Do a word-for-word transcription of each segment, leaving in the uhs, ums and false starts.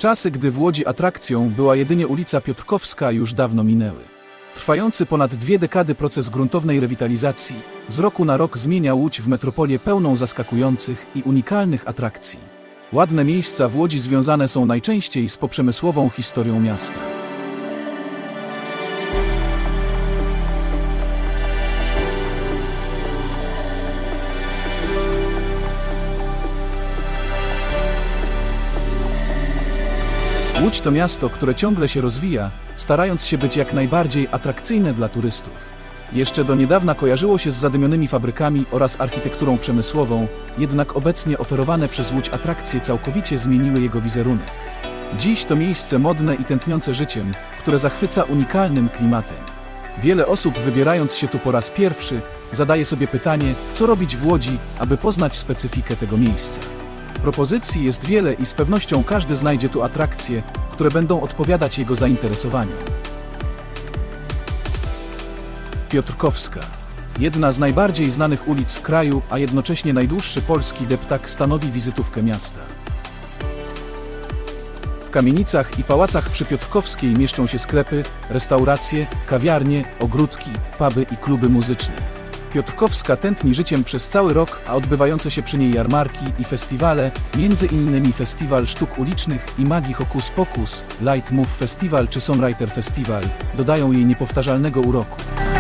Czasy, gdy w Łodzi atrakcją była jedynie ulica Piotrkowska, już dawno minęły. Trwający ponad dwie dekady proces gruntownej rewitalizacji z roku na rok zmienia Łódź w metropolię pełną zaskakujących i unikalnych atrakcji. Ładne miejsca w Łodzi związane są najczęściej z poprzemysłową historią miasta. Łódź to miasto, które ciągle się rozwija, starając się być jak najbardziej atrakcyjne dla turystów. Jeszcze do niedawna kojarzyło się z zadymionymi fabrykami oraz architekturą przemysłową, jednak obecnie oferowane przez Łódź atrakcje całkowicie zmieniły jego wizerunek. Dziś to miejsce modne i tętniące życiem, które zachwyca unikalnym klimatem. Wiele osób, wybierając się tu po raz pierwszy, zadaje sobie pytanie, co robić w Łodzi, aby poznać specyfikę tego miejsca. Propozycji jest wiele i z pewnością każdy znajdzie tu atrakcje, które będą odpowiadać jego zainteresowaniu. Piotrkowska. Jedna z najbardziej znanych ulic w kraju, a jednocześnie najdłuższy polski deptak stanowi wizytówkę miasta. W kamienicach i pałacach przy Piotrkowskiej mieszczą się sklepy, restauracje, kawiarnie, ogródki, puby i kluby muzyczne. Piotrkowska tętni życiem przez cały rok, a odbywające się przy niej jarmarki i festiwale, między innymi Festiwal Sztuk Ulicznych i Magii Hokus Pokus, Light Move Festival czy Songwriter Festival, dodają jej niepowtarzalnego uroku.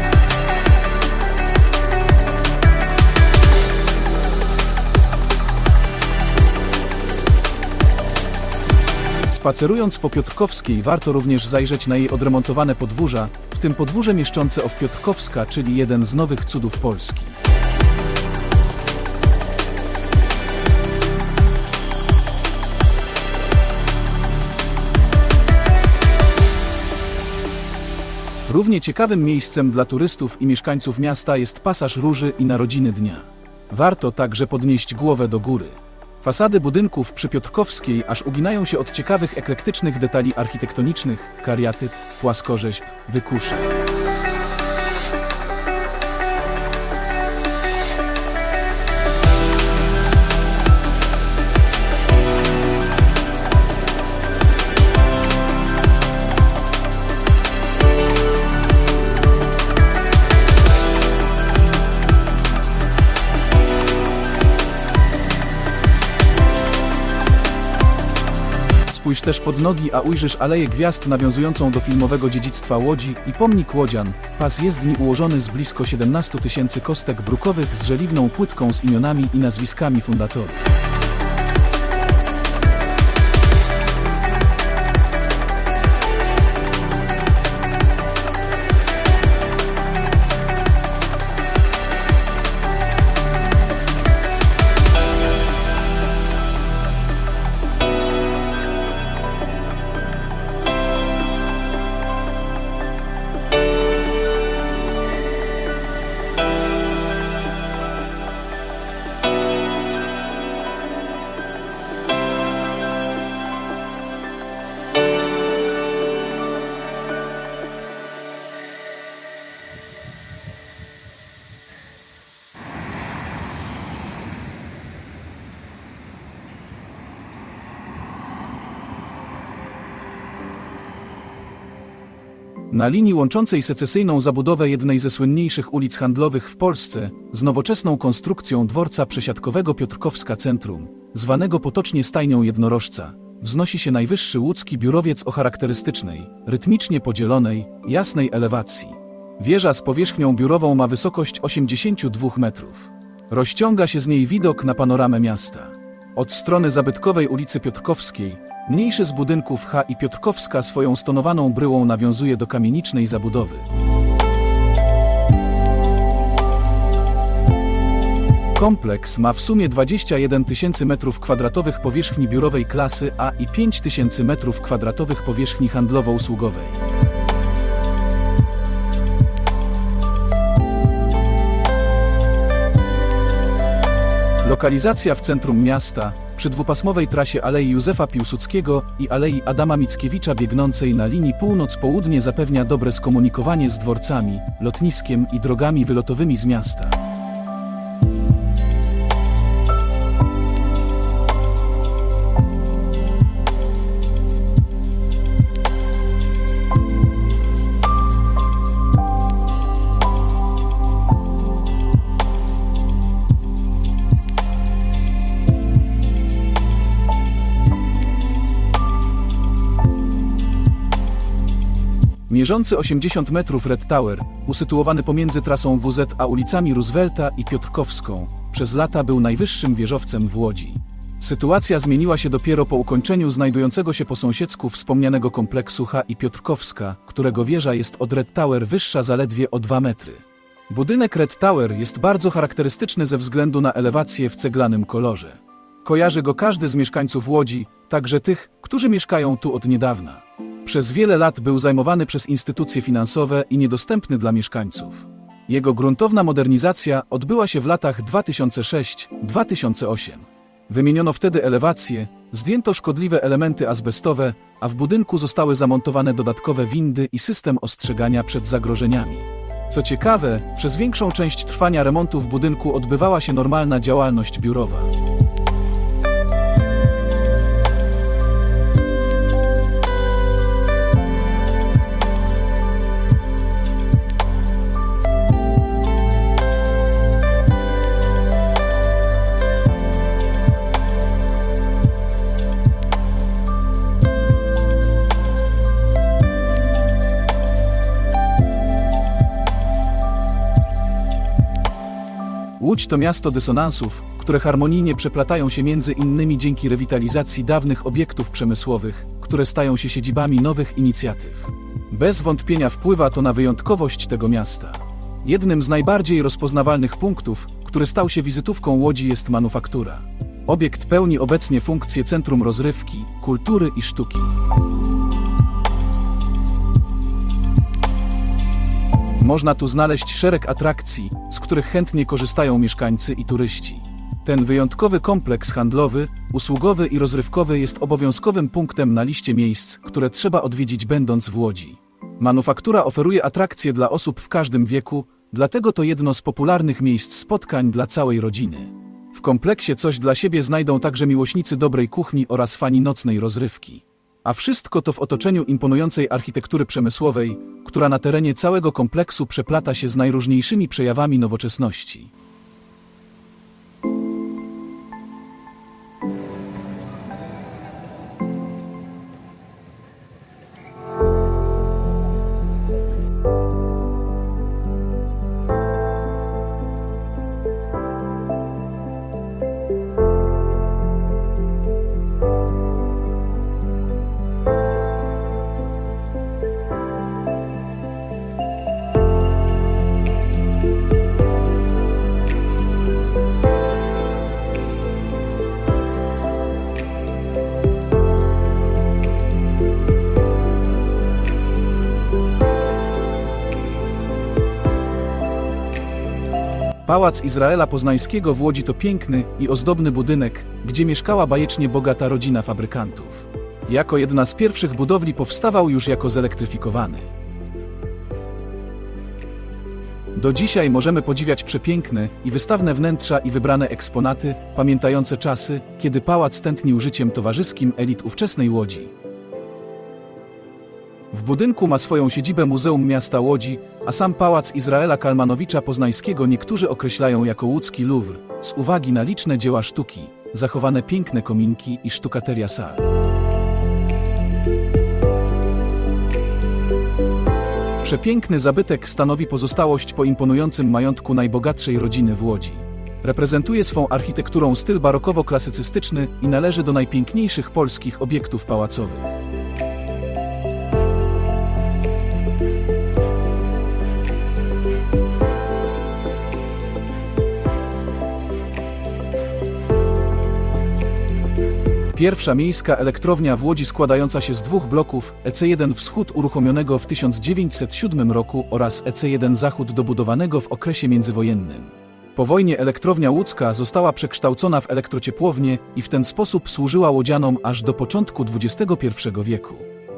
Spacerując po Piotrkowskiej warto również zajrzeć na jej odremontowane podwórza, w tym podwórze mieszczące of Piotrkowska, czyli jeden z nowych cudów Polski. Równie ciekawym miejscem dla turystów i mieszkańców miasta jest Pasaż Róży i Narodziny Dnia. Warto także podnieść głowę do góry. Fasady budynków przy Piotrkowskiej aż uginają się od ciekawych, eklektycznych detali architektonicznych, kariatyd, płaskorzeźb, wykuszy. Spójrz też pod nogi, a ujrzysz Aleję Gwiazd nawiązującą do filmowego dziedzictwa Łodzi i pomnik Łodzian, pas jezdni ułożony z blisko siedemnastu tysięcy kostek brukowych z żeliwną płytką z imionami i nazwiskami fundatorów. Na linii łączącej secesyjną zabudowę jednej ze słynniejszych ulic handlowych w Polsce z nowoczesną konstrukcją dworca przesiadkowego Piotrkowska Centrum, zwanego potocznie Stajnią Jednorożca, wznosi się najwyższy łódzki biurowiec o charakterystycznej, rytmicznie podzielonej, jasnej elewacji. Wieża z powierzchnią biurową ma wysokość osiemdziesiąt dwa metrów. Rozciąga się z niej widok na panoramę miasta. Od strony zabytkowej ulicy Piotrkowskiej mniejszy z budynków H i Piotrkowska swoją stonowaną bryłą nawiązuje do kamienicznej zabudowy. Kompleks ma w sumie dwadzieścia jeden tysięcy metrów kwadratowych powierzchni biurowej klasy A i pięć tysięcy metrów kwadratowych powierzchni handlowo-usługowej. Lokalizacja w centrum miasta, przy dwupasmowej trasie Alei Józefa Piłsudskiego i Alei Adama Mickiewicza biegnącej na linii północ-południe zapewnia dobre skomunikowanie z dworcami, lotniskiem i drogami wylotowymi z miasta. Mierzący osiemdziesiąt metrów Red Tower, usytuowany pomiędzy trasą W Z a ulicami Roosevelta i Piotrkowską, przez lata był najwyższym wieżowcem w Łodzi. Sytuacja zmieniła się dopiero po ukończeniu znajdującego się po sąsiedzku wspomnianego kompleksu H i Piotrkowska, którego wieża jest od Red Tower wyższa zaledwie o dwa metry. Budynek Red Tower jest bardzo charakterystyczny ze względu na elewację w ceglanym kolorze. Kojarzy go każdy z mieszkańców Łodzi, także tych, którzy mieszkają tu od niedawna. Przez wiele lat był zajmowany przez instytucje finansowe i niedostępny dla mieszkańców. Jego gruntowna modernizacja odbyła się w latach dwa tysiące szóstym do dwa tysiące ósmego. Wymieniono wtedy elewację, zdjęto szkodliwe elementy azbestowe, a w budynku zostały zamontowane dodatkowe windy i system ostrzegania przed zagrożeniami. Co ciekawe, przez większą część trwania remontu w budynku odbywała się normalna działalność biurowa. Łódź to miasto dysonansów, które harmonijnie przeplatają się między innymi dzięki rewitalizacji dawnych obiektów przemysłowych, które stają się siedzibami nowych inicjatyw. Bez wątpienia wpływa to na wyjątkowość tego miasta. Jednym z najbardziej rozpoznawalnych punktów, który stał się wizytówką Łodzi, jest manufaktura. Obiekt pełni obecnie funkcję centrum rozrywki, kultury i sztuki. Można tu znaleźć szereg atrakcji, z których chętnie korzystają mieszkańcy i turyści. Ten wyjątkowy kompleks handlowy, usługowy i rozrywkowy jest obowiązkowym punktem na liście miejsc, które trzeba odwiedzić będąc w Łodzi. Manufaktura oferuje atrakcje dla osób w każdym wieku, dlatego to jedno z popularnych miejsc spotkań dla całej rodziny. W kompleksie coś dla siebie znajdą także miłośnicy dobrej kuchni oraz fani nocnej rozrywki. A wszystko to w otoczeniu imponującej architektury przemysłowej, która na terenie całego kompleksu przeplata się z najróżniejszymi przejawami nowoczesności. Pałac Izraela Poznańskiego w Łodzi to piękny i ozdobny budynek, gdzie mieszkała bajecznie bogata rodzina fabrykantów. Jako jedna z pierwszych budowli powstawał już jako zelektryfikowany. Do dzisiaj możemy podziwiać przepiękne i wystawne wnętrza i wybrane eksponaty, pamiętające czasy, kiedy pałac tętnił życiem towarzyskim elit ówczesnej Łodzi. W budynku ma swoją siedzibę Muzeum Miasta Łodzi, a sam Pałac Izraela Kalmanowicza Poznańskiego niektórzy określają jako łódzki Louvre, z uwagi na liczne dzieła sztuki, zachowane piękne kominki i sztukateria sal. Przepiękny zabytek stanowi pozostałość po imponującym majątku najbogatszej rodziny w Łodzi. Reprezentuje swą architekturą styl barokowo-klasycystyczny i należy do najpiękniejszych polskich obiektów pałacowych. Pierwsza miejska elektrownia w Łodzi składająca się z dwóch bloków, E C jeden Wschód uruchomionego w tysiąc dziewięćset siódmym roku oraz E C jeden Zachód dobudowanego w okresie międzywojennym. Po wojnie elektrownia łódzka została przekształcona w elektrociepłownię i w ten sposób służyła łodzianom aż do początku dwudziestego pierwszego wieku.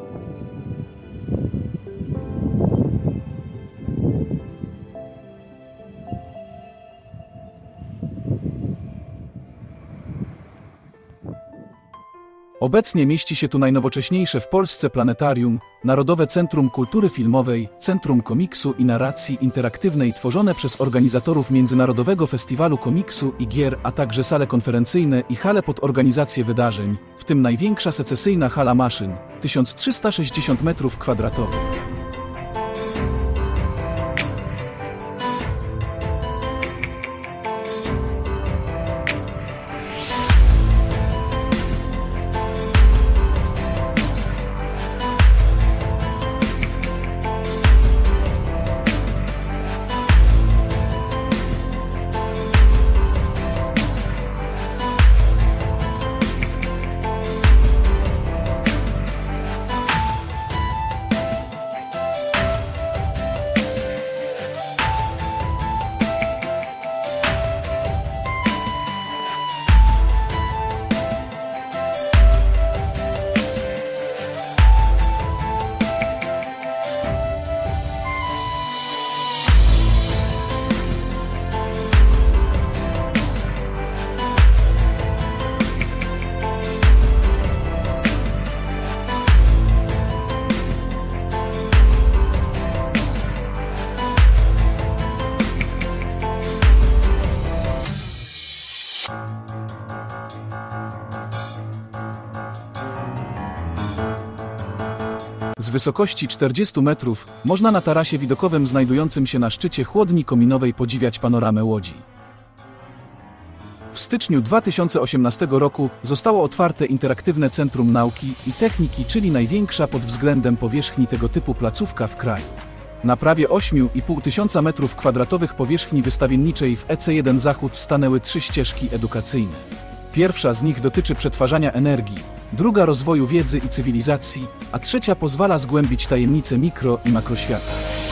Obecnie mieści się tu najnowocześniejsze w Polsce planetarium, Narodowe Centrum Kultury Filmowej, Centrum Komiksu i Narracji Interaktywnej tworzone przez organizatorów Międzynarodowego Festiwalu Komiksu i Gier, a także sale konferencyjne i hale pod organizację wydarzeń, w tym największa secesyjna hala maszyn, tysiąc trzysta sześćdziesiąt metrów kwadratowych. Z wysokości czterdziestu metrów można na tarasie widokowym znajdującym się na szczycie chłodni kominowej podziwiać panoramę Łodzi. W styczniu dwa tysiące osiemnastego roku zostało otwarte Interaktywne Centrum Nauki i Techniki, czyli największa pod względem powierzchni tego typu placówka w kraju. Na prawie ośmiu i pół tysiąca metrów kwadratowych powierzchni wystawienniczej w E C jeden Zachód stanęły trzy ścieżki edukacyjne. Pierwsza z nich dotyczy przetwarzania energii, druga rozwoju wiedzy i cywilizacji, a trzecia pozwala zgłębić tajemnice mikro- i makroświata.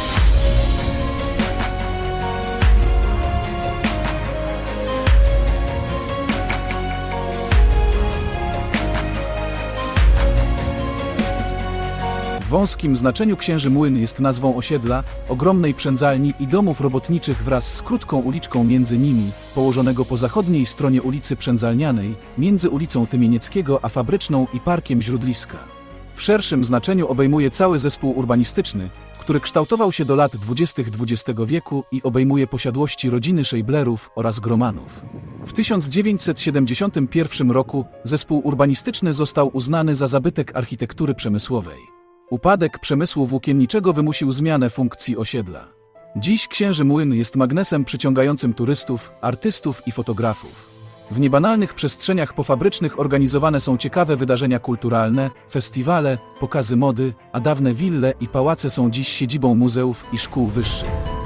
W wąskim znaczeniu Księży Młyn jest nazwą osiedla, ogromnej przędzalni i domów robotniczych wraz z krótką uliczką między nimi, położonego po zachodniej stronie ulicy Przędzalnianej, między ulicą Tymienieckiego a Fabryczną i Parkiem Źródliska. W szerszym znaczeniu obejmuje cały zespół urbanistyczny, który kształtował się do lat dwudziestych dwudziestego wieku i obejmuje posiadłości rodziny Scheiblerów oraz Gromanów. W tysiąc dziewięćset siedemdziesiątym pierwszym roku zespół urbanistyczny został uznany za zabytek architektury przemysłowej. Upadek przemysłu włókienniczego wymusił zmianę funkcji osiedla. Dziś Księży Młyn jest magnesem przyciągającym turystów, artystów i fotografów. W niebanalnych przestrzeniach pofabrycznych organizowane są ciekawe wydarzenia kulturalne, festiwale, pokazy mody, a dawne wille i pałace są dziś siedzibą muzeów i szkół wyższych.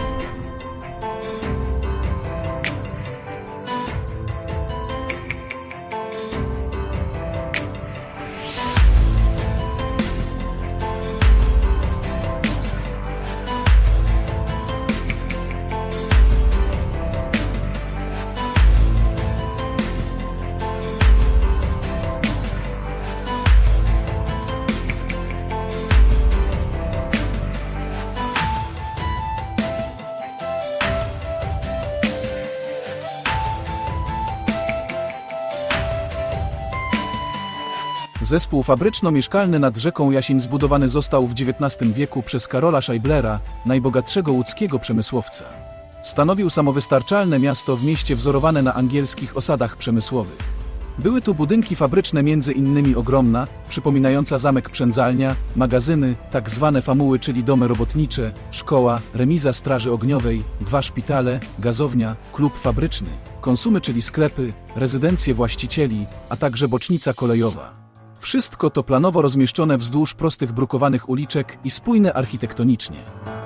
Zespół fabryczno-mieszkalny nad rzeką Jasień zbudowany został w dziewiętnastym wieku przez Karola Scheiblera, najbogatszego łódzkiego przemysłowca. Stanowił samowystarczalne miasto w mieście wzorowane na angielskich osadach przemysłowych. Były tu budynki fabryczne między innymi ogromna, przypominająca zamek przędzalnia, magazyny, tak zwane famuły, czyli domy robotnicze, szkoła, remiza straży ogniowej, dwa szpitale, gazownia, klub fabryczny, konsumy, czyli sklepy, rezydencje właścicieli, a także bocznica kolejowa. Wszystko to planowo rozmieszczone wzdłuż prostych brukowanych uliczek i spójne architektonicznie.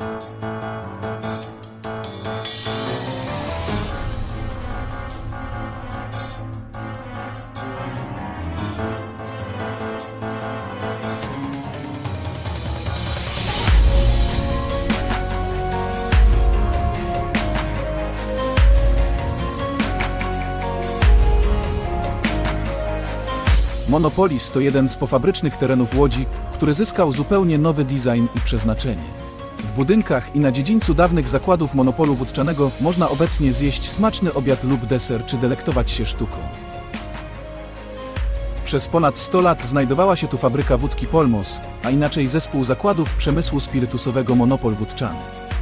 Monopolis to jeden z pofabrycznych terenów Łodzi, który zyskał zupełnie nowy design i przeznaczenie. W budynkach i na dziedzińcu dawnych zakładów monopolu wódczanego można obecnie zjeść smaczny obiad lub deser czy delektować się sztuką. Przez ponad sto lat znajdowała się tu fabryka wódki Polmos, a inaczej zespół zakładów przemysłu spirytusowego Monopol Wódczany.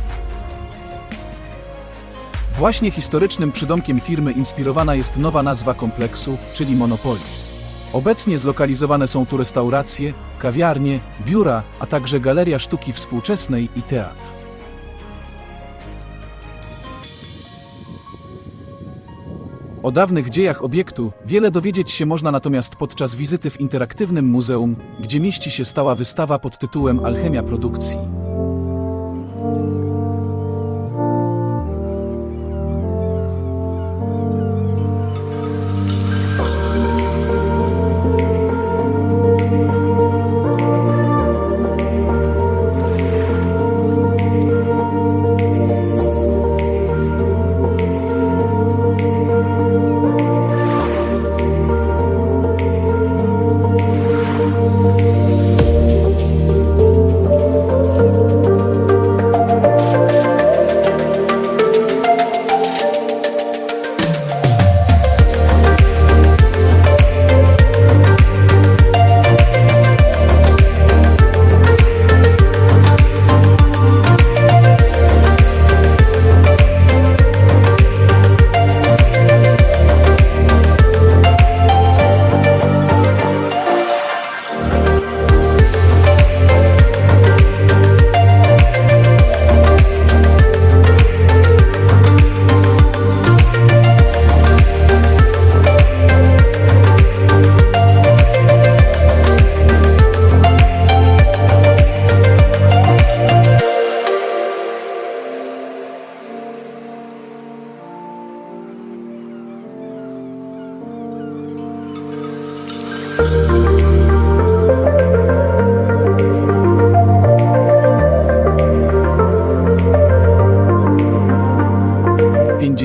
Właśnie historycznym przydomkiem firmy inspirowana jest nowa nazwa kompleksu, czyli Monopolis. Obecnie zlokalizowane są tu restauracje, kawiarnie, biura, a także galeria sztuki współczesnej i teatr. O dawnych dziejach obiektu wiele dowiedzieć się można natomiast podczas wizyty w interaktywnym muzeum, gdzie mieści się stała wystawa pod tytułem Alchemia produkcji.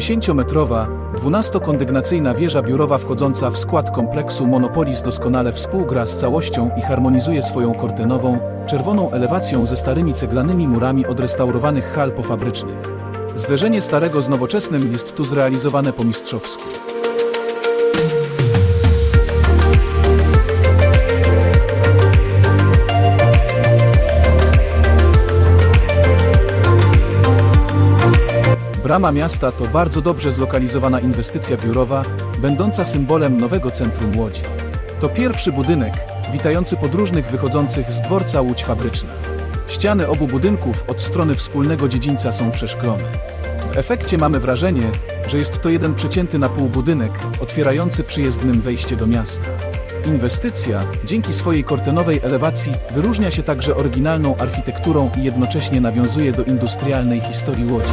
dziesięciometrowa, dwunastokondygnacyjna wieża biurowa wchodząca w skład kompleksu Monopolis doskonale współgra z całością i harmonizuje swoją kortenową, czerwoną elewacją ze starymi ceglanymi murami odrestaurowanych hal pofabrycznych. Zderzenie starego z nowoczesnym jest tu zrealizowane po mistrzowsku. Brama miasta to bardzo dobrze zlokalizowana inwestycja biurowa, będąca symbolem nowego centrum Łodzi. To pierwszy budynek, witający podróżnych wychodzących z dworca Łódź Fabryczna. Ściany obu budynków od strony wspólnego dziedzińca są przeszklone. W efekcie mamy wrażenie, że jest to jeden przecięty na pół budynek, otwierający przyjezdnym wejście do miasta. Inwestycja, dzięki swojej kortenowej elewacji, wyróżnia się także oryginalną architekturą i jednocześnie nawiązuje do industrialnej historii Łodzi.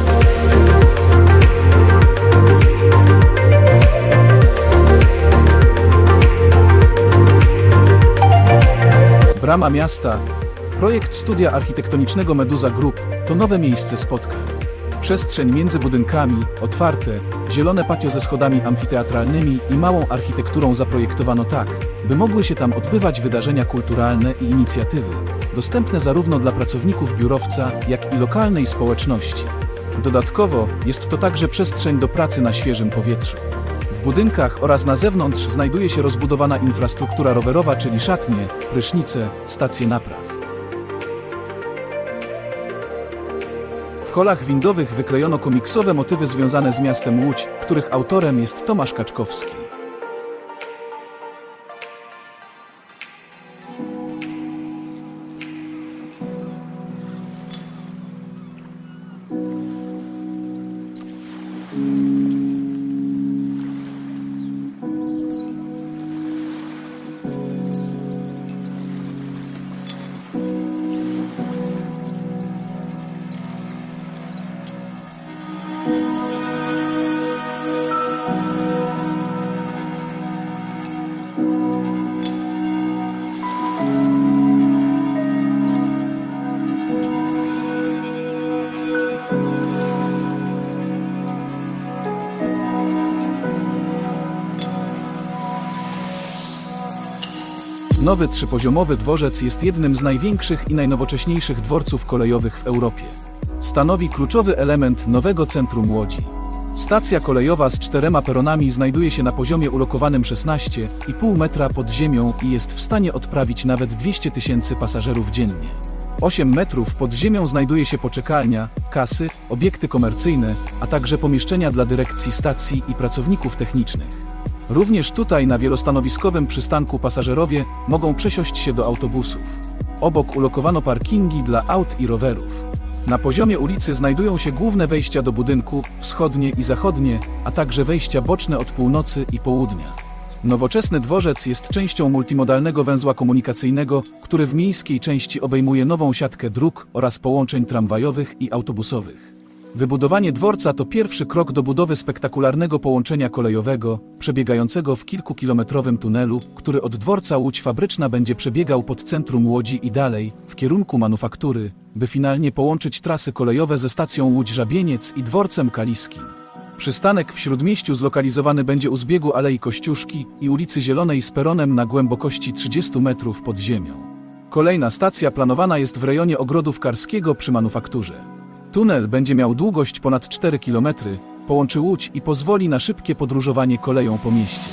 Brama miasta. Projekt studia architektonicznego Meduza Group to nowe miejsce spotkań. Przestrzeń między budynkami, otwarte, zielone patio ze schodami amfiteatralnymi i małą architekturą zaprojektowano tak, by mogły się tam odbywać wydarzenia kulturalne i inicjatywy, dostępne zarówno dla pracowników biurowca, jak i lokalnej społeczności. Dodatkowo jest to także przestrzeń do pracy na świeżym powietrzu. W budynkach oraz na zewnątrz znajduje się rozbudowana infrastruktura rowerowa, czyli szatnie, prysznice, stacje napraw. W holach windowych wyklejono komiksowe motywy związane z miastem Łódź, których autorem jest Tomasz Kaczkowski. Nowy trzypoziomowy dworzec jest jednym z największych i najnowocześniejszych dworców kolejowych w Europie. Stanowi kluczowy element nowego centrum Łodzi. Stacja kolejowa z czterema peronami znajduje się na poziomie ulokowanym szesnaście i pół metra pod ziemią i jest w stanie odprawić nawet dwieście tysięcy pasażerów dziennie. osiem metrów pod ziemią znajduje się poczekalnia, kasy, obiekty komercyjne, a także pomieszczenia dla dyrekcji stacji i pracowników technicznych. Również tutaj na wielostanowiskowym przystanku pasażerowie mogą przesiąść się do autobusów. Obok ulokowano parkingi dla aut i rowerów. Na poziomie ulicy znajdują się główne wejścia do budynku, wschodnie i zachodnie, a także wejścia boczne od północy i południa. Nowoczesny dworzec jest częścią multimodalnego węzła komunikacyjnego, który w miejskiej części obejmuje nową siatkę dróg oraz połączeń tramwajowych i autobusowych. Wybudowanie dworca to pierwszy krok do budowy spektakularnego połączenia kolejowego, przebiegającego w kilkukilometrowym tunelu, który od dworca Łódź Fabryczna będzie przebiegał pod centrum Łodzi i dalej, w kierunku manufaktury, by finalnie połączyć trasy kolejowe ze stacją Łódź-Żabieniec i dworcem kaliskim. Przystanek w Śródmieściu zlokalizowany będzie u zbiegu Alei Kościuszki i ulicy Zielonej z peronem na głębokości trzydziestu metrów pod ziemią. Kolejna stacja planowana jest w rejonie Ogrodów Karskiego przy manufakturze. Tunel będzie miał długość ponad cztery kilometry, połączy Łódź i pozwoli na szybkie podróżowanie koleją po mieście.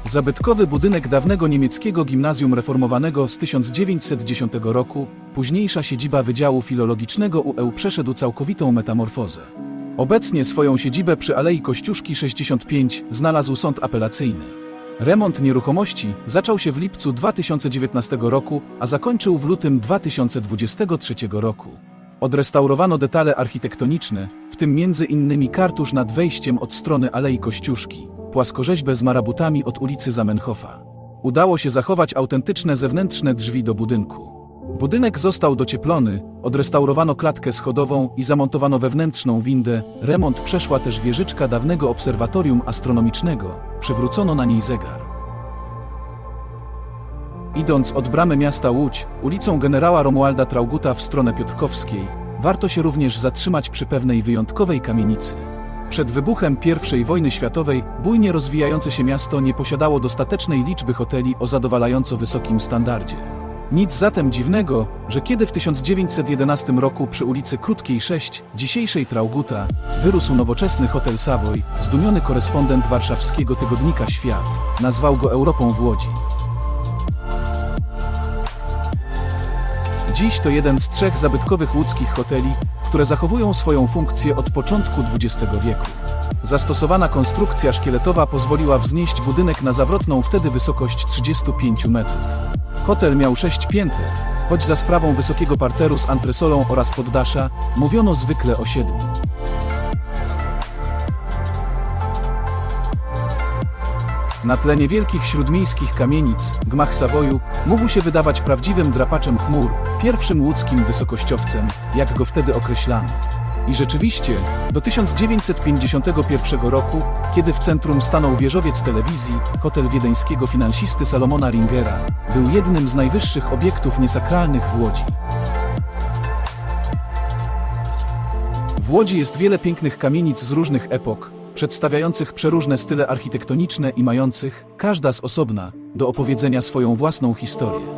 Zabytkowy budynek dawnego niemieckiego gimnazjum reformowanego z tysiąc dziewięćset dziesiątego roku, późniejsza siedziba Wydziału Filologicznego U E przeszedł całkowitą metamorfozę. Obecnie swoją siedzibę przy Alei Kościuszki sześćdziesiąt pięć znalazł sąd apelacyjny. Remont nieruchomości zaczął się w lipcu dwa tysiące dziewiętnastego roku, a zakończył w lutym dwa tysiące dwudziestego trzeciego roku. Odrestaurowano detale architektoniczne, w tym między innymi kartusz nad wejściem od strony Alei Kościuszki, płaskorzeźbę z marabutami od ulicy Zamenhofa. Udało się zachować autentyczne zewnętrzne drzwi do budynku. Budynek został docieplony, odrestaurowano klatkę schodową i zamontowano wewnętrzną windę. Remont przeszła też wieżyczka dawnego obserwatorium astronomicznego, przywrócono na niej zegar. Idąc od bramy miasta Łódź, ulicą generała Romualda Traugutta w stronę Piotrkowskiej, warto się również zatrzymać przy pewnej wyjątkowej kamienicy. Przed wybuchem pierwszej wojny światowej bujnie rozwijające się miasto nie posiadało dostatecznej liczby hoteli o zadowalająco wysokim standardzie. Nic zatem dziwnego, że kiedy w tysiąc dziewięćset jedenastym roku przy ulicy Krótkiej sześć, dzisiejszej Traugutta, wyrósł nowoczesny hotel Savoy, zdumiony korespondent warszawskiego tygodnika Świat nazwał go Europą w Łodzi. Dziś to jeden z trzech zabytkowych łódzkich hoteli, które zachowują swoją funkcję od początku dwudziestego wieku. Zastosowana konstrukcja szkieletowa pozwoliła wznieść budynek na zawrotną wtedy wysokość trzydziestu pięciu metrów. Hotel miał sześć pięter, choć za sprawą wysokiego parteru z antresolą oraz poddasza mówiono zwykle o siedmiu. Na tle niewielkich śródmiejskich kamienic, gmach Savoyu mógł się wydawać prawdziwym drapaczem chmur, pierwszym łódzkim wysokościowcem, jak go wtedy określano. I rzeczywiście, do tysiąc dziewięćset pięćdziesiątego pierwszego roku, kiedy w centrum stanął wieżowiec telewizji, hotel wiedeńskiego finansisty Salomona Ringera był jednym z najwyższych obiektów niesakralnych w Łodzi. W Łodzi jest wiele pięknych kamienic z różnych epok, przedstawiających przeróżne style architektoniczne i mających, każda z osobna, do opowiedzenia swoją własną historię.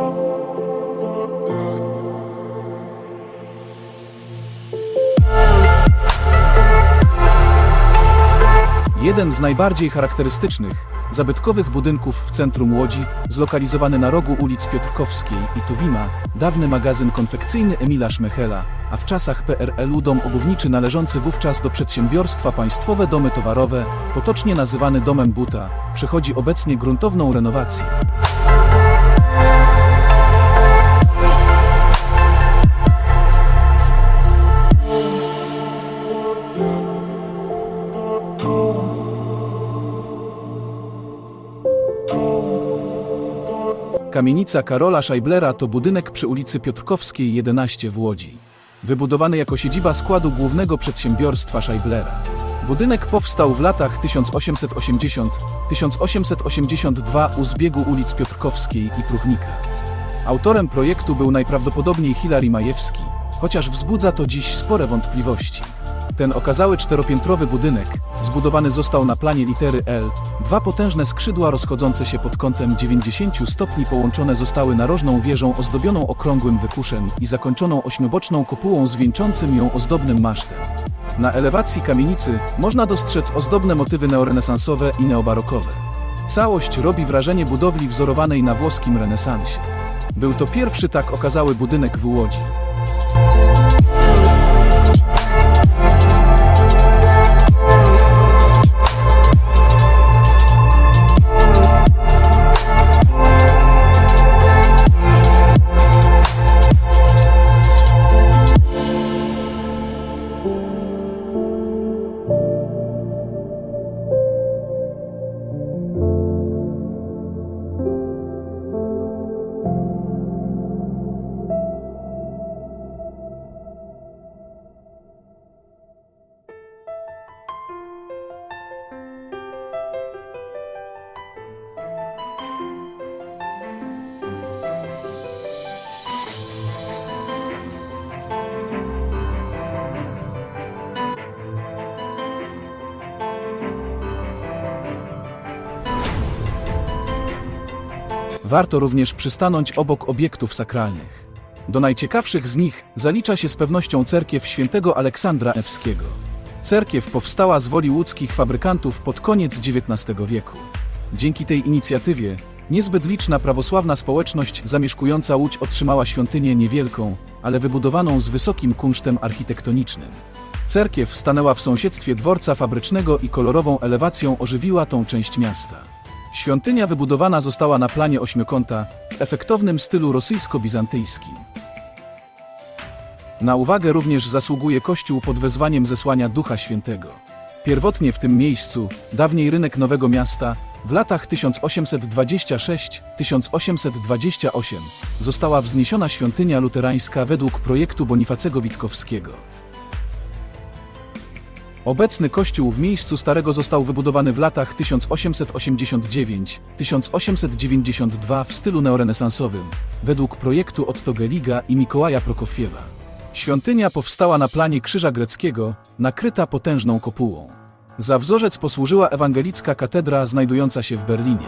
Jeden z najbardziej charakterystycznych, zabytkowych budynków w centrum Łodzi, zlokalizowany na rogu ulic Piotrkowskiej i Tuwima, dawny magazyn konfekcyjny Emila Szmechela, a w czasach P R L u dom obuwniczy należący wówczas do przedsiębiorstwa Państwowe Domy Towarowe, potocznie nazywany Domem Buta, przechodzi obecnie gruntowną renowację. Kamienica Karola Scheiblera to budynek przy ulicy Piotrkowskiej jedenaście w Łodzi. Wybudowany jako siedziba składu głównego przedsiębiorstwa Scheiblera. Budynek powstał w latach tysiąc osiemset osiemdziesiątym do tysiąc osiemset osiemdziesiątego drugiego u zbiegu ulic Piotrkowskiej i Próchnika. Autorem projektu był najprawdopodobniej Hilary Majewski, chociaż wzbudza to dziś spore wątpliwości. Ten okazały czteropiętrowy budynek zbudowany został na planie litery L. Dwa potężne skrzydła rozchodzące się pod kątem dziewięćdziesięciu stopni połączone zostały narożną wieżą ozdobioną okrągłym wykuszem i zakończoną ośmioboczną kopułą z wieńczącym ją ozdobnym masztem. Na elewacji kamienicy można dostrzec ozdobne motywy neorenesansowe i neobarokowe. Całość robi wrażenie budowli wzorowanej na włoskim renesansie. Był to pierwszy tak okazały budynek w Łodzi. Warto również przystanąć obok obiektów sakralnych. Do najciekawszych z nich zalicza się z pewnością cerkiew świętego Aleksandra Newskiego. Cerkiew powstała z woli łódzkich fabrykantów pod koniec dziewiętnastego wieku. Dzięki tej inicjatywie niezbyt liczna prawosławna społeczność zamieszkująca Łódź otrzymała świątynię niewielką, ale wybudowaną z wysokim kunsztem architektonicznym. Cerkiew stanęła w sąsiedztwie dworca fabrycznego i kolorową elewacją ożywiła tą część miasta. Świątynia wybudowana została na planie ośmiokąta w efektownym stylu rosyjsko-bizantyjskim. Na uwagę również zasługuje kościół pod wezwaniem zesłania Ducha Świętego. Pierwotnie w tym miejscu, dawniej rynek Nowego Miasta, w latach tysiąc osiemset dwudziestym szóstym do tysiąc osiemset dwudziestego ósmego została wzniesiona świątynia luterańska według projektu Bonifacego Witkowskiego. Obecny kościół w miejscu starego został wybudowany w latach tysiąc osiemset osiemdziesiątym dziewiątym do tysiąc osiemset dziewięćdziesiątego drugiego w stylu neorenesansowym, według projektu Otto Geliga i Mikołaja Prokofiewa. Świątynia powstała na planie krzyża greckiego, nakryta potężną kopułą. Za wzorzec posłużyła ewangelicka katedra znajdująca się w Berlinie.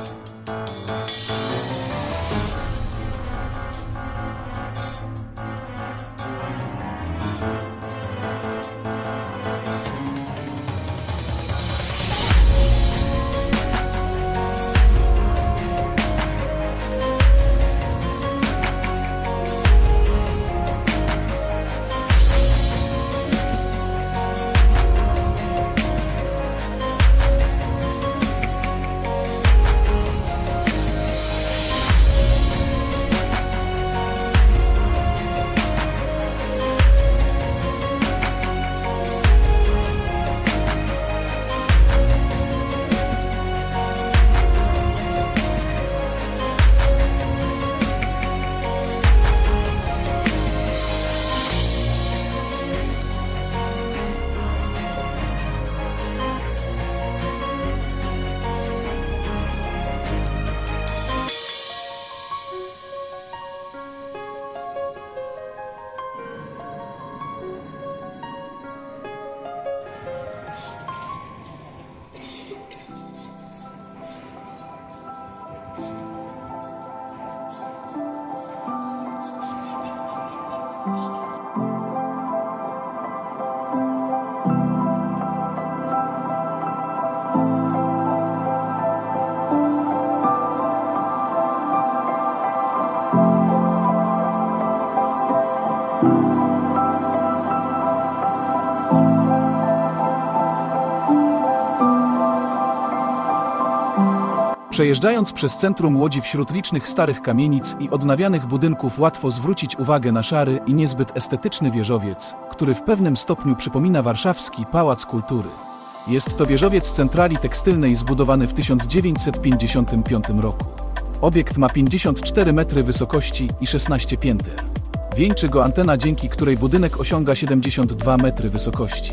Przejeżdżając przez centrum Łodzi wśród licznych starych kamienic i odnawianych budynków łatwo zwrócić uwagę na szary i niezbyt estetyczny wieżowiec, który w pewnym stopniu przypomina warszawski Pałac Kultury. Jest to wieżowiec centrali tekstylnej zbudowany w tysiąc dziewięćset pięćdziesiątym piątym roku. Obiekt ma pięćdziesiąt cztery metry wysokości i szesnaście pięter. Wieńczy go antena, dzięki której budynek osiąga siedemdziesiąt dwa metry wysokości.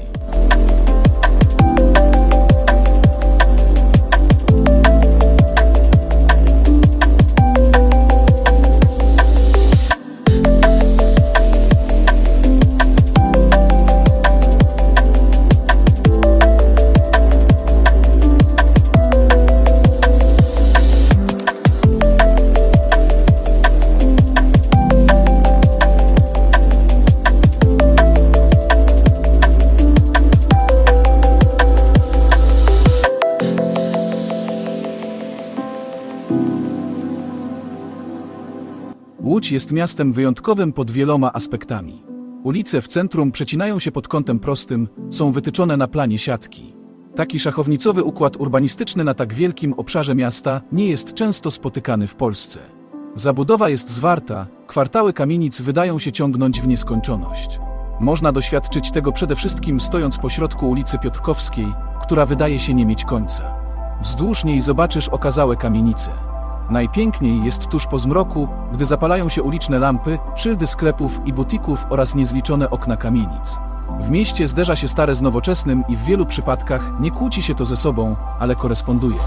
Łódź jest miastem wyjątkowym pod wieloma aspektami. Ulice w centrum przecinają się pod kątem prostym, są wytyczone na planie siatki. Taki szachownicowy układ urbanistyczny na tak wielkim obszarze miasta nie jest często spotykany w Polsce. Zabudowa jest zwarta, kwartały kamienic wydają się ciągnąć w nieskończoność. Można doświadczyć tego przede wszystkim stojąc pośrodku ulicy Piotrkowskiej, która wydaje się nie mieć końca. Wzdłuż niej zobaczysz okazałe kamienice. Najpiękniej jest tuż po zmroku, gdy zapalają się uliczne lampy, szyldy sklepów i butików oraz niezliczone okna kamienic. W mieście zderza się stare z nowoczesnym i w wielu przypadkach nie kłóci się to ze sobą, ale koresponduje.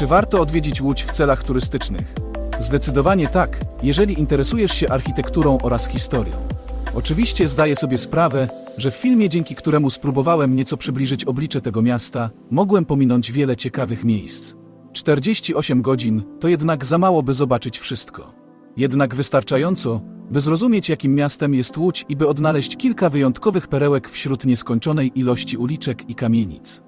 Czy warto odwiedzić Łódź w celach turystycznych? Zdecydowanie tak, jeżeli interesujesz się architekturą oraz historią. Oczywiście zdaję sobie sprawę, że w filmie, dzięki któremu spróbowałem nieco przybliżyć oblicze tego miasta, mogłem pominąć wiele ciekawych miejsc. czterdzieści osiem godzin to jednak za mało, by zobaczyć wszystko. Jednak wystarczająco, by zrozumieć, jakim miastem jest Łódź i by odnaleźć kilka wyjątkowych perełek wśród nieskończonej ilości uliczek i kamienic.